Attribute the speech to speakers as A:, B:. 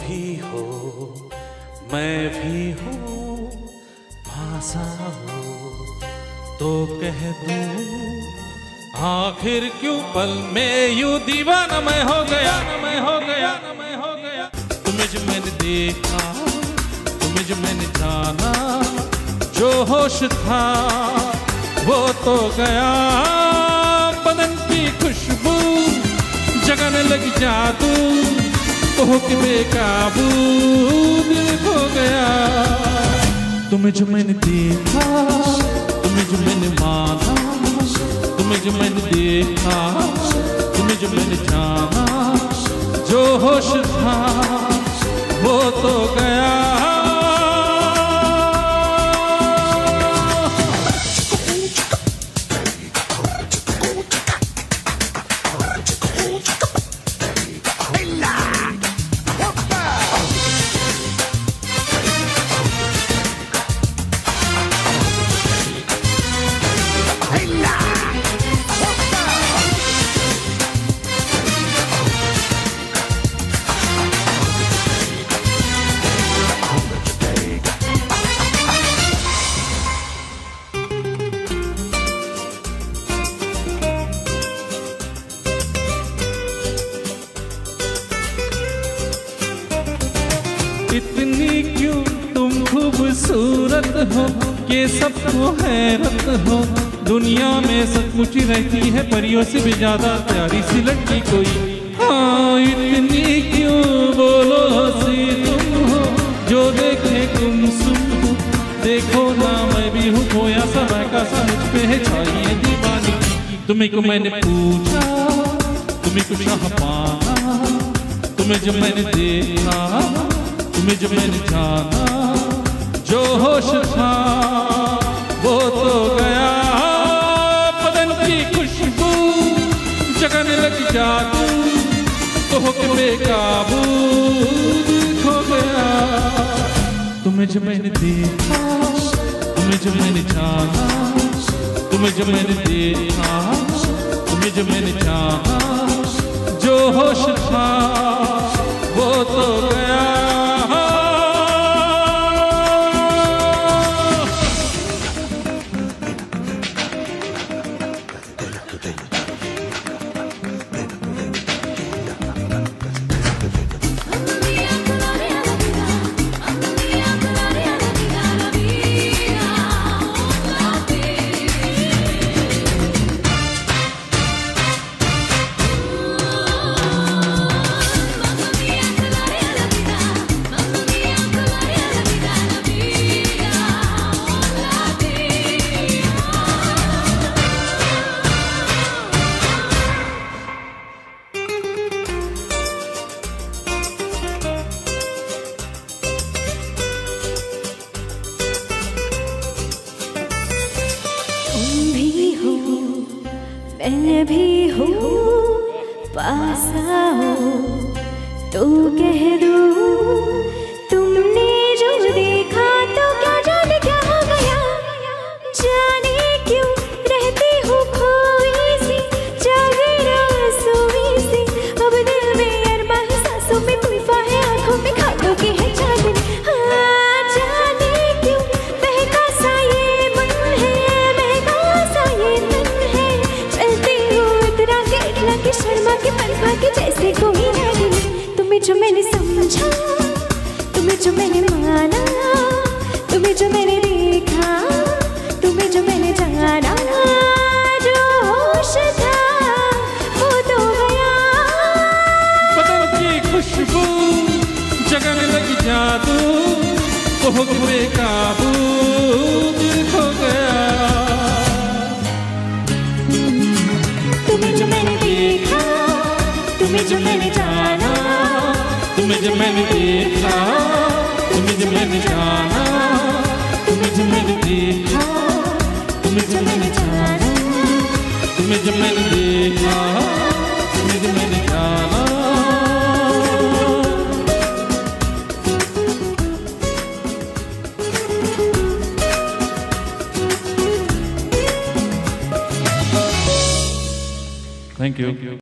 A: भी हो मैं भी हूँ, भाषा हो तो कह दूँ, आखिर क्यों पल में यूं दीवाना मैं हो गया, मैं हो गया, मैं हो गया। तुम्हें जो मैंने देखा, तुम्हें जो मैंने जाना, जो होश था वो तो गया। बदन की खुशबू जगने लगी जादू, हो के बेकाबू दिल खो गया। तुम्हें जो मैंने देखा, तुम्हें जो मैंने माना, तुम्हें जो मैंने देखा, तुम्हें जो मैंने जाना, जो होश था वो तो गया। इतनी क्यों तुम खूबसूरत हो कि सबको हैरत हो। दुनिया में सब कुछ रहती है, परियों से भी ज्यादा प्यारी सी लड़की कोई। हाँ इतनी क्यों बोलो हंसी तुम हो, जो देखे गुमसुम हो। देखो ना मैं भी हूँ खोया समय का सा, मुझ पे है छाई दीवानी। तुम्हें को मैंने पूछा, तुम्हें को चाह पाना, तुम्हें जो मैंने देखा, तुम्हें जो मैंने जाना, जो होश था वो तो गया। बदन की खुशबू जगने लगी जादू, तो हो के बेकाबू दिल खो गया। तुम्हें जो मैंने देखा, तुम्हें जो मैंने जाना, तुम्हें जो मैंने देखा, तुम्हें जो मैंने जाना, जो होश था वो तो गया।
B: मैं भी हूँ, पास आओ तो कह दूँ। तुमने जो देखा तो क्या जाने क्या हो गया, जाने क्यों रहती हूँ खोई सी, जागे रात सोई सी। अब दिल में अरमा है, सांसों में तूफान है, आँखों में खातों की है चांदनी। हाँ जाने क्यों बहका सा ये मन है, बहका सा ये मन है। चलती हूँ इतना के इतना के शर्मा के पंखा के जैसे कोई नागिन। तुम्हें जो मैंने समझा, तुम्हें जो मैंने माना, तुम्हें जो मैंने देखा, तुम्हें जो मैंने जाना, जो होश था वो तो गया।
A: बदन की खुशबू जगने लगी जादू, वो हो के बेकाबू दिल खो गया।
B: तुम्हें जो मैंने देखा, तुम्हें जो मैंने जाना,
A: तुम्हें जो मैंने देखा, तुम्हें जो मैंने जाना, तुम्हें जो मैंने देखा, तुम्हें जो मैंने जाना, तुम्हें जो मैंने देखा, तुम्हें जो मैंने जाना। Thank you.